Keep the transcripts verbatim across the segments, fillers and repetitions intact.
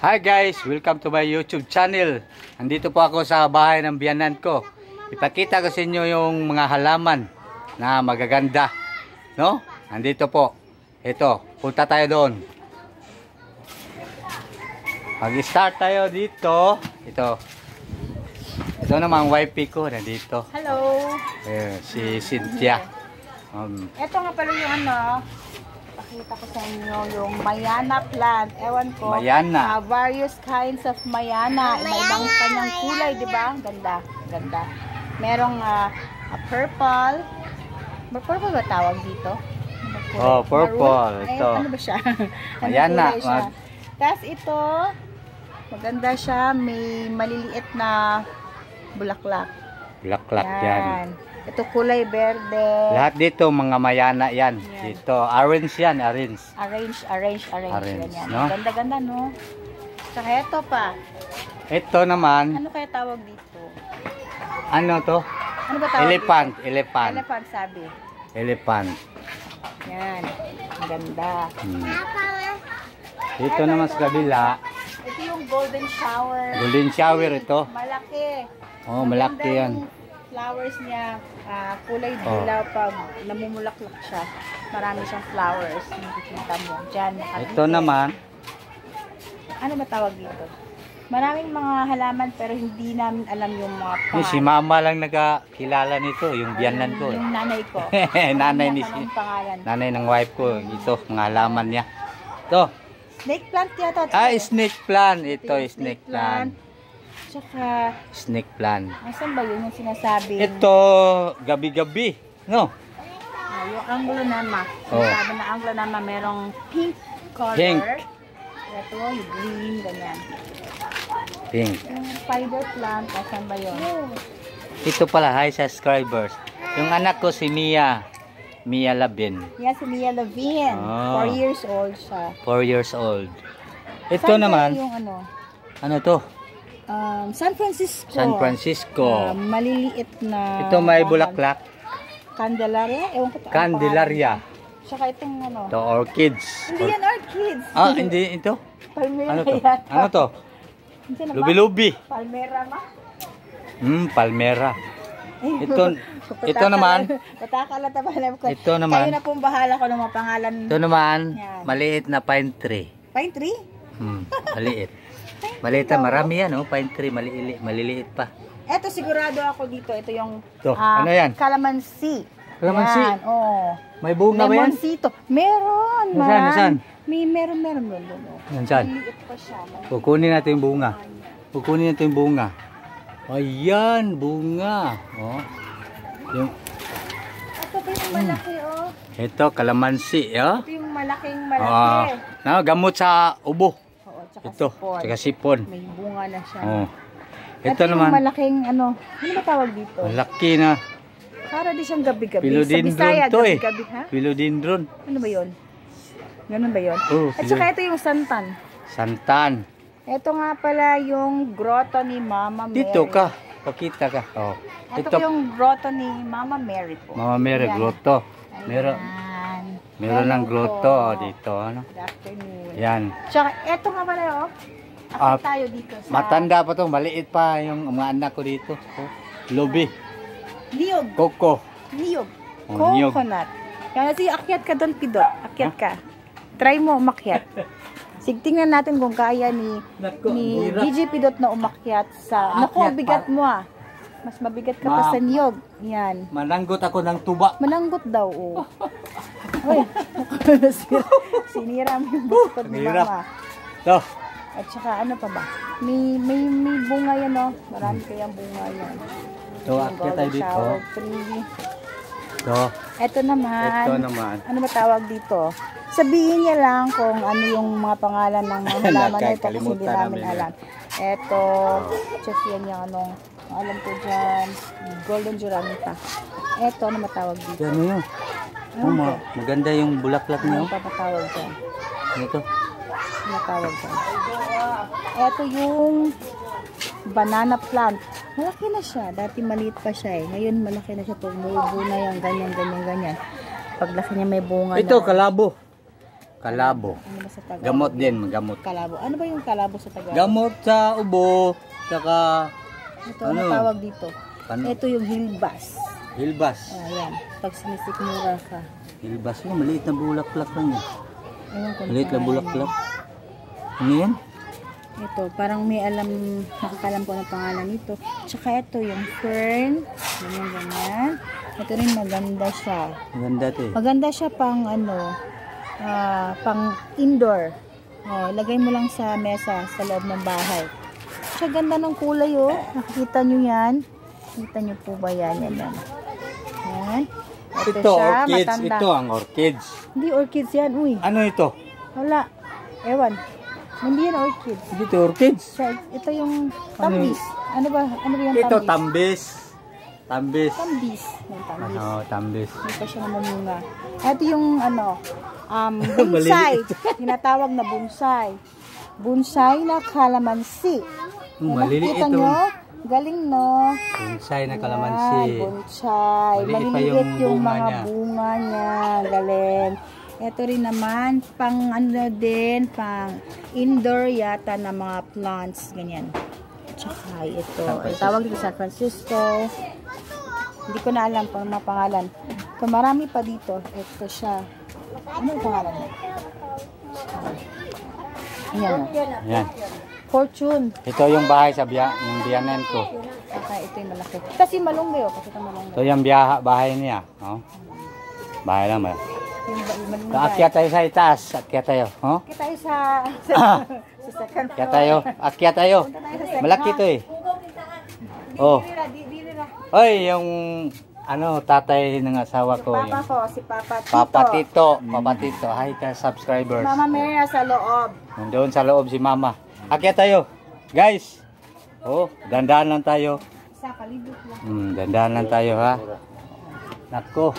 Hi guys, welcome to my YouTube channel. Andito po ako sa bahay ng biyanan ko. Ipakita ko sa inyo yung mga halaman na magaganda, no? Andito po. Ito, punta tayo doon. Mag-start tayo dito. Ito. Ito naman wifi ko nandito. Hello. Eh, si Cynthia. Um, Ito nga pala yung ano, pakita ko sa inyo yung Mayana plant. Ewan ko. Mayana. Uh, various kinds of Mayana. Iba-ibang kanyang kulay, di ba? Ganda, ganda. Merong uh, a purple. Purple ba tawag dito? Oh, purple. Ay, ito. ano ba siya? Mayana. Siya? Tapos ito, maganda siya. May maliliit na bulaklak. Bulaklak yan. Ito kulay berde. Lahat dito mga mayana yan. Yan. Dito, orange yan, orange. Arrange, arrange, arrange. Arrange, Ganyan. no? Ganda-ganda, no? Saka ito pa. Ito naman, Ano kaya tawag dito? ano to? Ano ba tawag Elephant, dito? elephant. Elephant, sabi. Elephant. Yan. Ang ganda. Hmm. Dito naman sa kabila, Ito yung golden shower. golden shower ito. Malaki. Oh, Maganda malaki yan. yung flowers niya. ah, kulay Oh. dilaw pag namumulaklak siya. Marami siyang flowers. Nakikita mo. Diyan. nakapikit. Ito naman, Ano ba tawag dito? Maraming mga halaman pero hindi namin alam yung mga yung si mama lang nagkakilala nito, yung biyanan ko. Yung nanay ko. Nanay Ano ni niya, anong pangalan? nanay ng wife ko. Ito, mga halaman niya. Ito, Snake plant yata. ah, snake plant. Ito, yung snake plant. Tsaka, Snake plant. asan ba yun yung sinasabi? Ito, gabi-gabi. No? Ah, yung Anglonama. Oh. Sabi na Anglonama, merong pink color. Pink. Ito, yung green, ganyan. Pink. Yung spider plant, asan ba yun? Ito pala, hi subscribers. Yung anak ko si Mia. Mia Labin. Yan si Mia Levine. Oh. Four years old siya. four years old. Ito Saan ba naman, yung ano? ano to? Um, San Francisco. San Francisco. Ah, maliliit na. Ito may bahan. bulaklak. Candelaria? Ewan ko. ang Candelaria. pangalan. Tsaka itong ano. Ito, orchids. Hindi yan orchids. Ah, hindi ito. Palmera Ano to? yata. Ano to? Hindi na ba? Lubi-lubi. Palmera ma? Hmm, palmera. Ay, Ito, ito naman. Patakalata ba alam ko. Ito naman. Kayo na pong bahala ko ng mga pangalan. Ito naman, Yan. maliit na pine tree. Pine tree? Hmm, maliit. Maliit na, marami yan, oh. Pine tree, maliliit, maliliit pa. Eto sigurado ako dito. Ito yung Ito, ah, ano yan? Calamansi. Calamansi? Yan, oo. May bunga ba yan? Lemoncito. Meron, man. Nasaan, nasaan? May meron, meron, meron. meron. Nasaan? Maliit pa siya. Maliit. Kukunin natin yung bunga. Kukunin natin yung bunga. Ayan, bunga. Oh. Yung, Ito pa yung malaki, oh. ito, kalamansi, oh. Ito yung malaking Ah, malaki. na, gamot sa ubo. Oo, tsaka Ito, sipon. tsaka sipon. May bunga na siya. Oh. Ito, Ito yung naman, malaking, ano, ano ba tawag dito? malaki na. Para di siyang gabi-gabi. Sa Philodendron Bisaya, to eh. gabi-gabi, ha? Philodendron. Ano ba yun? Ganun ba yun? Oh, At saka ito yung santan. Santan. Ito nga pala yung grotto ni Mama Mary. Dito ka. Pakita ka. Oh. Ito, Ito, po yung grotto ni Mama Mary po. Mama Mary, Ayan. grotto. Ayan. Meron, meron ng Hello grotto po. oh, dito. Ano? Good afternoon. Yan. Tsaka ito nga pala, oh. Ah, Akit tayo dito sa... Matanda pa to, maliit pa yung mga anak ko dito. Oh. Lubi, Niyog. koko. Niyog. Oh, niyog. Coconut. Kaya si akyat ka doon, Pidot. Akyat ka. Try mo umakyat. Sigtingnan natin kung kaya ni Nako, ni hirap. D J Pidot na umakyat sa... Naku, Akyat bigat pa. mo ah. Mas mabigat ka pa Ma- sa niyog. Yan. Mananggot ako ng tuba. Mananggot daw, oh. Uy, sinira, sinira mo yung bukod ni Hirap. Mama. To. At saka ano pa ba? May, may, may bunga yan, oh. Marami kayang bunga yan. To, akyat tayo dito. Shower tree. To. Ito naman. Ito naman. Ano ba tawag dito? Sabihin niya lang kung ano yung mga pangalan ng mga halaman na ito kasi hindi Nakakalimutan namin namin alam. Ito, check yan yung anong, ang alam ko dyan, golden juramita. Ito, ano matawag dito? Ano yun? Ano Oh, ba? ma- maganda yung bulaklak Ano niyo. pa matawag dyan? Ito. Ano tawag dyan? Ito yung banana plant. Malaki na siya. Dati maliit pa siya eh. Ngayon malaki na siya. Tumubo na yan. Ganyan, ganyan, ganyan. Paglaki niya may bunga Ito, na. kalabo. Kalabo. Ano ba sa Tagalog? Gamot din, gamot. Kalabo. Ano ba yung kalabo sa Tagalog? Gamot sa ubo, saka Ito, ano? ano tawag dito? Pan- Ito yung hilbas. hilbas. Ayan. Pag sinisikmura ka. Hilbas mo, maliit na bulaklak lang yan. Ewan ko Maliit na pangalan. bulaklak. Ano yan? Ito, parang may alam, nakakalam ko ng pangalan nito. Tsaka ito, yung fern. Ganyan, ganyan. Ito rin maganda siya. Maganda ito eh. Maganda siya pang ano, ah, pang indoor. Oh, lagay mo lang sa mesa sa loob ng bahay. Siya ganda ng kulay oh. Nakikita nyo yan? Nakita nyo po ba yan? Yan, yan. Yan. Ito, Ito, siya, orchids. matanda. Ito ang orchids. Hindi orchids yan, uy. Ano ito? Wala. Ewan. Hindi yan orchids. Dito, orchids. Siya, ito yung tambis. Ano ba? Ano ba yung Ito, tambis? tambis. Tambis. Tambis. Yung tambis. Ano, tambis. Hindi pa siya namunga. Ito yung ano, um, bonsai. Tinatawag na bonsai. Bonsai na kalamansi. Hmm, Yan, maliliit nakikita ito. nyo? Galing no? Bonsai na Yan, kalamansi. bonsai. Maliit pa Maliliit yung yung, bunga mga niya. bunga niya. Galing. Ito rin naman, pang ano din, pang indoor yata na mga plants. Ganyan. Tsaka ito. Ang tawag dito San Francisco. Hindi ko na alam kung mga pangalan. So, marami pa dito. Ito siya. Ano yung pangalan niya? Ayan. Yan. Fortune. Ito yung bahay sa biya, yung biyanan ko. Saka ito yung malaki. Kasi malunggay oh. Kasi ito malunggay. Ito yung biyaha, bahay niya. Oh. Bahay lang ba? Yung ba- malunggay. So, akyat tayo sa itaas. Akyat tayo. Oh? Akyat tayo sa, sa, sa second floor. Akyat tayo. Akyat tayo. Punta tayo sa second Malaki to eh. Oh. Di, di, di, di, di, di. Oy, yung ano, tatay ng asawa ko. Papa Yung ko, si Papa Tito. Papa Tito. Papa Tito. Hi ka subscribers. Mama Mary sa loob. Nandoon sa loob si Mama. Akyat tayo. Guys. Oh, dandahan lang tayo. Sa palibot lang. Hmm, dandahan lang tayo ha. Nako.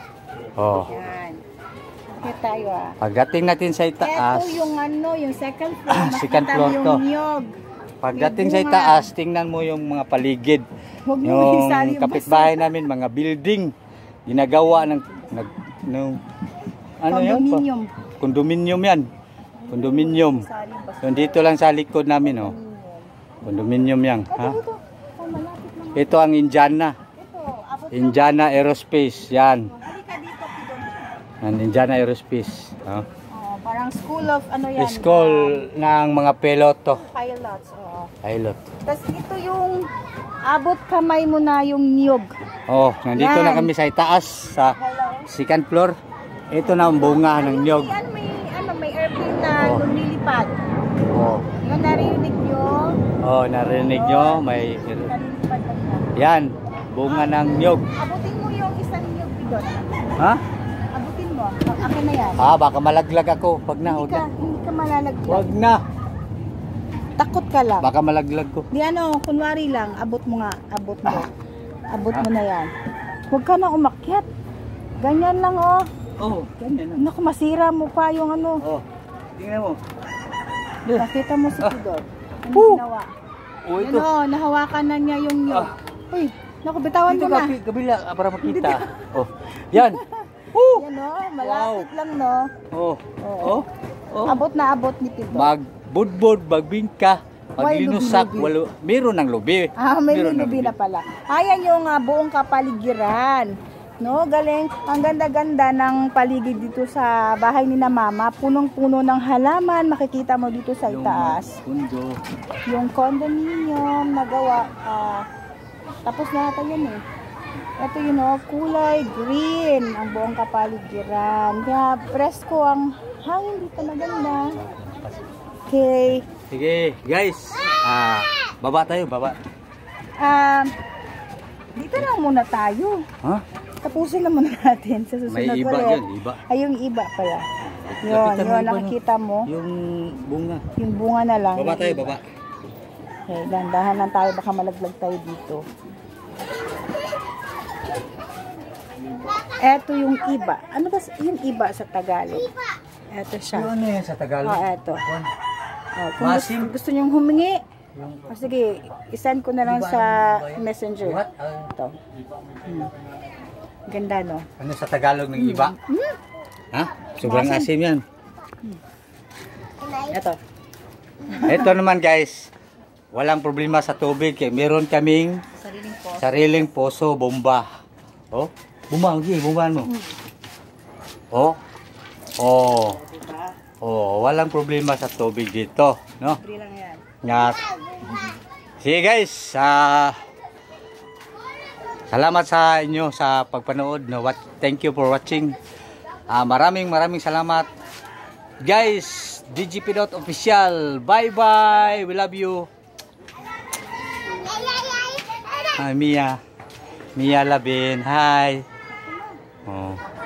Oh. Yan. Akyat tayo ah. Pagdating natin sa itaas. Ito yung ano, yung second floor. Ah, Makita second mo floor yung to. niyog. Pagdating May sa bunga. itaas, tingnan mo yung mga paligid. Huwag mo Yung isali yung kapitbahay namin, mga building. Ginagawa ng, nag, ng ano yan? Pa- Condominium. Condominium yan. Condominium. Isali yung basta. Yung dito lang sa likod namin, oh. Condominium yan. Ito, Ha? ito. Oh, malapit lang. Ito ang Indiana. Ito, abot lang. Indiana Aerospace. Yan. Halika dito, Pidon. Ang Indiana Aerospace. Oh. Oh, parang school of ano yan. School ng mga piloto. uh, pilots. Oo. Pilot. Tapos ito yung abot kamay mo na yung niyog. Oh, nandito Yan. na kami sa itaas, sa Hello. second floor. Ito na ang bunga ng nyog. May, ano, may, ano, may airplane na Oh. lumilipad. Oh. Yung narinig nyo. Oh, narinig nyo, may Nalilipad na siya. yan, bunga ng nyog. Abutin mo yung isang niyog, Pidon. Ha? Abutin mo. A- Akin na yan. Ah, baka malaglag ako. Wag na, Hindi wag ka, na. hindi ka malalaglag. Wag na. Takot ka lang. Baka malaglag ko. Di ano, kunwari lang, abot mo nga, abot mo. Abot mo na yan. Huwag ka na umakyat. Ganyan lang oh. Oh, ganyan na. Naku, masira mo pa yung ano. Oh, tingnan mo. Nakita mo si Pidon. Ano Woo! ginawa? Oh, Yan ito. oh, nahawakan na niya yung niyog. Uy, naku, bitawan Dito mo na. ka, kabila, ah, para makita. Oh, yan. Woo! Yan oh, malapit lang no. Oh, Oo. oh, oh. Abot na abot ni Pidon. Magbudbud, magbingka, May maglinusak, lubi-lubi. walo, meron ng lubi. Ah, may Meron ng lubi na pala. Ayan yung uh, buong kapaligiran. No, galing. Ang ganda-ganda ng paligid dito sa bahay ni na Mama. Punong-puno ng halaman. Makikita mo dito sa Yung itaas. pundo. Yung condominium na gawa. ah, tapos na ata yun eh. Ito yun oh, kulay green ang buong kapaligiran. Kaya presko ang hangin dito, maganda. Okay. Sige, guys. Ah, baba tayo, baba. Um, dito na muna tayo. Ha? Tapusin na muna natin sa susunod May iba ulit. dyan, iba. Ay, yung iba pala. Yun, Lapitan mo yun, iba, no? nakikita mo. Yung bunga. Yung bunga na lang. Baba yung tayo, iba. baba. Okay, dahan-dahan lang tayo. Baka malaglag tayo dito. Eto yung iba. Ano ba yung iba sa Tagalog? Eto siya. Ano yan sa Tagalog? Oh, eto. Oh, kung gusto, Masim. gusto nyong humingi, Yung, oh, sige, isend ko na lang Iba, sa ano ba yan? messenger. what? Ah, Ito. Hmm. Ganda, no? ano sa Tagalog ng iba? Hmm? Ha? Sobrang Masim. asim yan. Ito. Ito naman guys, walang problema sa tubig. Eh. Meron kaming Sariling po. sariling poso, bomba. Oh, bomba, okay, bomba mo. Oh, oh, Diba? oh, walang problema sa tubig dito, no? Free lang yan. Nga. Sige guys, ah, salamat sa inyo sa pagpanood. No? What, thank you for watching. Ah, maraming maraming salamat. Guys, D G P Dot Official. Bye bye. We love you. Ah, Mia. Mia Labin. Hi. Oh.